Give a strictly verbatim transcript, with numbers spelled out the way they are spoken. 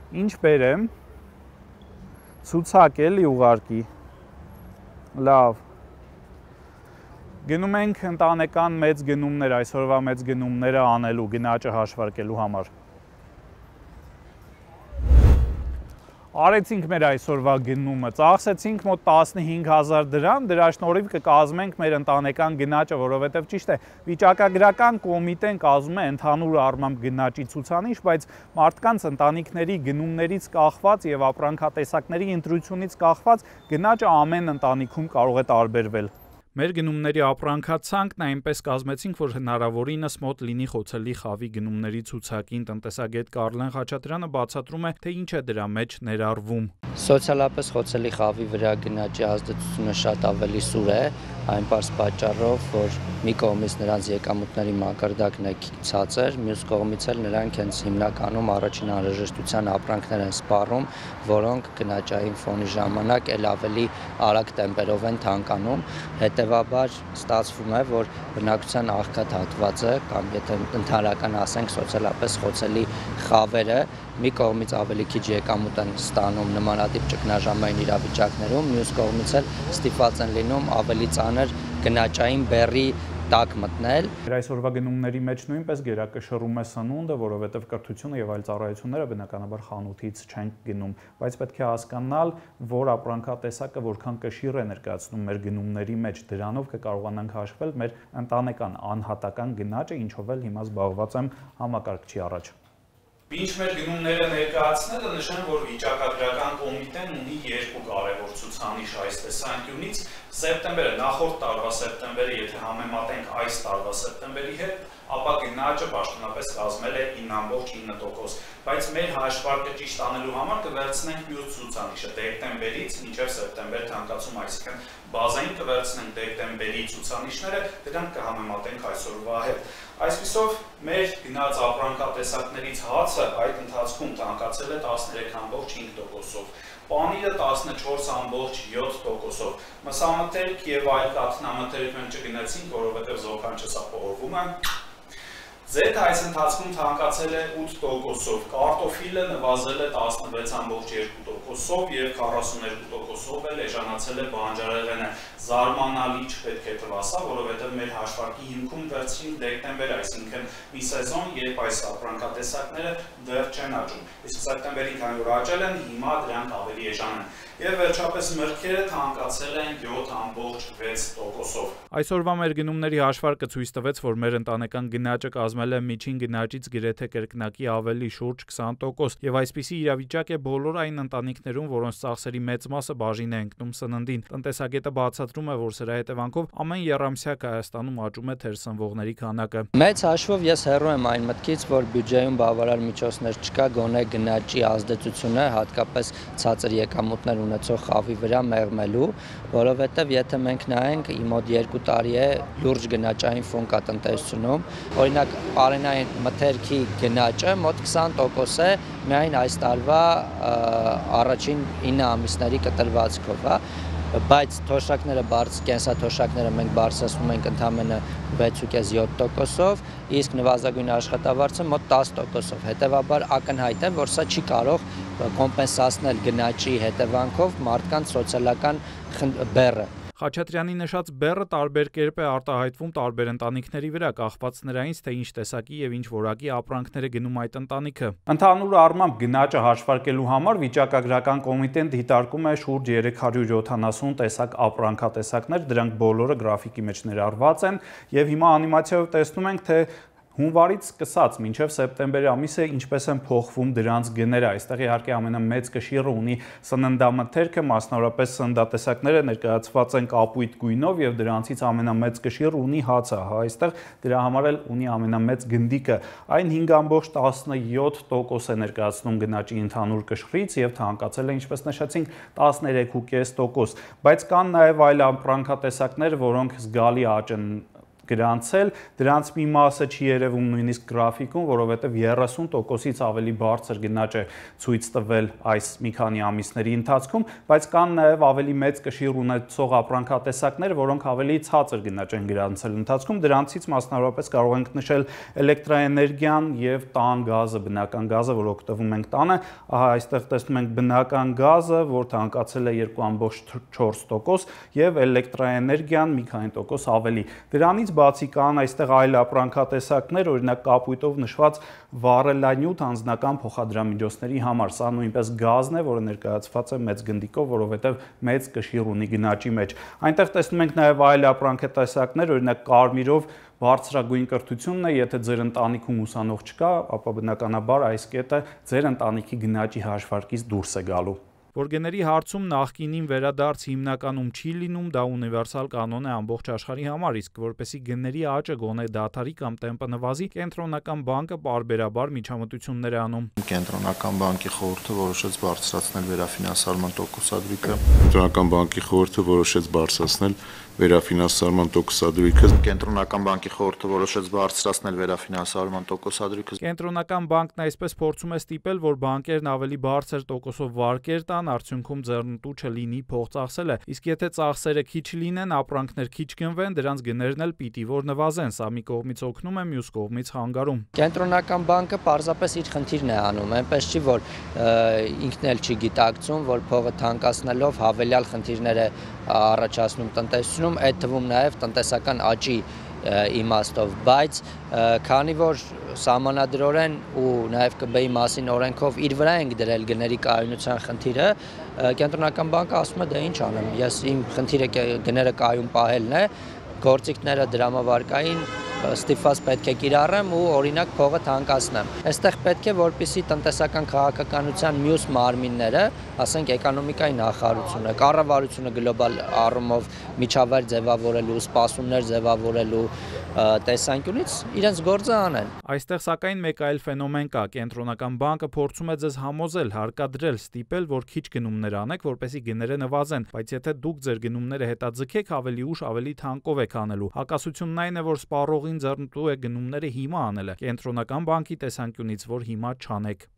Ինչ բերեմ, ցուցակ էլի ուղարկի, լավ, գնում ենք ընտանեկան մեծ գնումներ, այսօրվա մեծ գնումները անելու, գնաճը հաշվարկելու համար։ Արեցինք մեր այսօրվա գնումը, ծախսեցինք մոտ տասնհինգ հազար դրամ, դրա շնորհիվ կկազմենք մեր ընտանեկան գնաճը, որովհետև ճիշտ է, վիճակագրական կոմիտեն կազմում է ընդհանուր առմամբ գնաճի ցուցանիշ, բայց մարդկանց ընտանիքների գնումներից կախված եւ ապրանքատեսակների ընտրությունից կախված գնաճը ամեն ընտանիքում կարող է տարբերվել։ Մեր գնումների ապրանքացանկն այնպես կազմեցինք, որ հնարավորինս մոտ լինի խոցելի խավի գնումների ցուցակին։ Տնտեսագետ Կարլեն Խաչատրյանը բացատրում է, թե ինչ է դրա մեջ ներառվում։ Սոցիալապես խոցելի խավի վրա գնաճի ազդեցությունը շատ ավելի սուր է, այն պարզ պատճառով, որ մի կողմից նրանց եկամուտների մակարդակն է ցածր, մյուս կողմից էլ նրանք հենց հիմնականում առաջին անհրաժեշտության ապրանքներ են սպառում, որոնք գնաճային ֆոնի ժամանակ էլ ավելի արագ տեմպերով են թանկանում, հետևաբար ստացվում է, որ բնակչության աղքատ հատվածը կամ եթե ընդհանրական ասենք սոցիալապես խոցելի խավերը մի կողմից ավելի քիչ եկամուտ են ստանում նմանատիպ ճգնաժամային իրավիճակներում, մյուս կողմից էլ ստիպված են լինում ավելի ծանր գնաճային բեռի տակ մտնել։ Այսօրվա գնումների մեջ նույնպես գերակշռում է սնունդը, որովհետև կրթությունը եւ այլ ծառայությունները բնականաբար խանութից չեն գնում, բայց պետք է հասկանալ, որ ապրանքատեսակը որքան կշիռ է ներկայացնում մեր գնումների մեջ, դրանով կկարողանանք հաշվել մեր ընտանեկան անհատական գնաճը, ինչով էլ հիմա զբաղված եմ համակարգչի առաջ։ Ինչ մեր գնումները ներկայացնելը նշան, որ վիճակագրական կոմիտեն ունի երկու կարևոր ցուցանիշ այս տեսանկյունից, սեպտեմբերը, նախորդ տարվա սեպտեմբերը, եթե համեմատենք այս տարվա սեպտեմբերի հետ, ապա գնաճը պաշտոնապես կազմել է ինը ամբողջ ինը տոկոս, բայց մեր հաշվարկը ճիշտ անելու համար կվերցնենք մյուս ցուցանիշը դեկտեմբերից մինչև սեպտեմբեր թանկացում, այսինքն բազային կվերցնենք դեկտեմբերի ցուցանիշները, դրանք կհամեմատենք այսօրվա հետ։ Այսպիսով մեր գնաց ապրանքատեսակներից հացը այդ ընթացքում թանկացել է տասներեք ամբողջ հինգ տոկոսով, պանիրը տասնչորս ամբողջ յոթ տոկոսով, մսամթերք եւ այլ կաթնամթերք մենք չգնացինք, որովհետեւ զոքանչը սա պողորվում է։ Ձեթը այս ընթացքում թանկացել է ութ տոկոսով, կարտոֆիլը նվազել է տասնվեց ամբողջ երկու տոկոսով եւ քառասուններկու տոկոսով էլ էժանացել է բանջարեղենը։ Զարմանալի չպետք է թվասա, որովհետեւ մեր հաշվարկի հիմքում վերցրինք դեկտեմբեր, այսինքն մի սեզոն, երբ այս ապրանքատեսակները դեռ չեն աճում։ Իսկ սեպտեմբերին քանի որ աճել են, հիմա դրանք ավելի էժան են։ Եվ վերջապես մրգերը թանկացել են յոթ ամբողջ վեց տոկոսով։ Այսօրվա մեր գնումների հաշվարկը ցույց տվեց, որ մեր ընտանեկան գնաճը կազմել է միջին գնաճից գրեթե կրկնակի ավելի, շուրջ քսան տոկոս, եւ այսպիսի իրավիճակ է բոլոր այն ընտանիքներում, որոնց ծախսերի մեծ մասը բաժին է ընկնում սննդին։ Տնտեսագետը բացատրում է, որ սրա հետևանքով ամեն եռամսյակ Հայաստանում աճում է թերսնվողների քանակը։ Մեծ հաշվով ես հեռու եմ այն մտքից, որ բյուջեում բավարար միջոցներ չկա գոնե գնաճի ազդեցությունը, հատկապես ցածր եկամուտներ ունեցող խավի վրա մեղմելու, որովհետև եթե մենք նայենք, մոտ երկու տարի է լուրջ գնաճային ֆոն կա տնտեսությունում, օրինակ պարենային մթերքի գնաճը մոտ քսան տոկոս է միայն այս տարվա առաջին ինը ամիսների կտրվածքով, բայց թոշակները կենսաթոշակները մենք բարձրացնում ենք ընդամենը վեցուկես յոթ տոկոսով, իսկ նվազագույն աշխատավարձը մոտ տասը տոկոսով, հետևաբար ակնհայտ է, որ սա չի կարող կոմպենսացնել գնաճի հետևանքով մարդկանց սոցիալական բեռը։ Խաչատրյանի նշած բեռը տարբեր կերպ է արտահայտվում տարբեր ընտանիքների վրա, կախված նրանից, թե ինչ տեսակի եւ ինչ որակի ապրանքներ է գնում այդ ընտանիքը։ Ընդհանուր առմամբ գնաճը հաշվարկելու համար վիճակագրական կոմիտեն դիտարկում է շուրջ երեք հարյուր յոթանասուն տեսակ ապրանքատեսակներ, դրանք բոլորը գրաֆիկի մեջ ներառված են, եւ հիմա անիմացիայով տեսնում ենք, թե հունվարից սկսած մինչև սեպտեմբեր ամիսը ինչպես են փոխվում դրանց գները։ Այստեղ իհարկե ամենամեծ կշիռը ունի սննդամթերքը, մասնավորապես սննդատեսակները ներկայացված են կապույտ գույնով եւ դրանցից ամենամեծ կշիռը ունի հացը, հա, այստեղ դրա համար էլ ունի ամենամեծ գնդիկը։ Այն հինգ ամբողջ տասնյոթ տոկոս է ներկայացնում գնաճի ընդհանուր կշռից եւ թանկացել է, ինչպես նշեցինք, տասներեք կես տոկոս, բայց կան նաեւ այլ ապրանքատեսակներ, որոնք զգալի աճ են գրանցել, դրանց մի մասը չի երևում նույնիսկ գրաֆիկում, որովհետև երեսուն տոկոսից ավելի բարձր գնաճ է ցույց տվել այս մի քանի ամիսների ընթացքում, բայց կան նաև ավելի մեծ կշիռ ունեցող ապրանքատեսակներ, որոնք ավելի ցածր գնաճ են գրանցել ընթացքում, դրանցից մասնավորապես կարող ենք նշել էլեկտրաէներգիան եւ տան գազը, բնական գազը, որ օգտվում ենք տանը, ահա այստեղ տեսնում ենք բնական գազը, որ թանկացել է երկու կόμք չորս տոկոս եւ էլեկտրաէներգիան մի քանի տոկոս ավելի։ Դրանից բացի կան այստեղ այլ ապրանքատեսակներ, օրինակ կապույտով նշված վառելանյութ անձնական փոխադրամիջոցների համար, սա նույնպես գազն է, որը ներկայացված է մեծ գնդիկով, որովհետև մեծ կշիռ ունի գնաճի մեջ։ Այնտեղ տեսնում ենք նաև այլ ապրանքատեսակներ, օրինակ կարմիրով բարձրագույն կրթությունն է, եթե ձեր ընտանիքում ուսանող չկա, ապա բնականաբար այս կետը ձեր ընտանիքի գնաճի հաշվարկից դուրս է գալու։ Գորգեների հարցում նախկինին վերադարձ հիմնականում չի լինում, դա ունիվերսալ կանոն է ամբողջ աշխարհի համար, իսկ որպեսզի գների աճը գոնե դադարի կամ տեմպը նվազի, կենտրոնական բանկը պարբերաբար միջամտություններ է անում։ Կենտրոնական բանկի խորհուրդը որոշեց բարձրացնել վերաֆինանսավորման տոկոսադրույքը։ Կենտրոնական բանկի խորհուրդը որոշեց բարձրացնել վերաֆինանսավորման տոկոսադրույքը։ Կենտրոնական բանկի խորհուրդը որոշեց բարձրացնել վերաֆինանսավորման տոկոսադրույքը։ Կենտրոնական բանկն այսպես փորձում է ստիպել, որ բանկերն ավելի բարձր տոկոսով վարկեր տան, արդյունքում ձեռնտու չլինի փող ծախսելը, իսկ եթե ծախսերը քիչ լինեն, ապրանքներ քիչ գնվեն, դրանց գներն էլ պիտի որ նվազեն, սա մի կողմից օգնում է, մյուս կողմից խանգարում։ Կենտրոնական բանկը պարզապես իր խնդիրն է անում, այնպես չի, որ ինքն էլ չի գիտակցում, որ փողը թանկացնելով հավելյալ խնդիրներ է առաջացնում տնտեսությունում, այդ թվում նաև տնտեսական աճի իմաստով, բայց քանի որ սահմանադրորեն ու նաև ԿԲ մասին օրենքով իր վրա ենք դրել գների կայունության խնդիրը, կենտրոնական բանկը ասում է, դե ինչ անեմ, ես իմ խնդիրը գները կայուն պահելն է, գործիքները դրամավարկային ստիպված պետք է կիրառեմ ու օրինակ փողը թանկացնեմ։ Այստեղ պետք է որպեսզի տնտեսական քաղաքականության մյուս մարմինները, ասենք էկոնոմիկայի նախարարությունը, կառավարությունը գլոբալ առումով միջավայր ձևավորելու, սպասումներ ձևավորելու տեսանկյունից իրենց գործը անեն։ Այստեղ սակայն մեկ այլ ֆենոմեն կա, կենտրոնական բանկը փորձում է ձեզ համոզել, հարկադրել, ստիպել, որ քիչ գնումներ անեք, որպեսզի գները նվազեն, բայց եթե դուք ձեր գնումները հետաձգեք, ավելի ուշ ավելի թանկով եք անելու։ Հակասությունն այն է, որ սպառողին ձեռնտու է գնումները հիմա անելը, կենտրոնական բանկի տեսանկյունից, որ հիմա չանեք։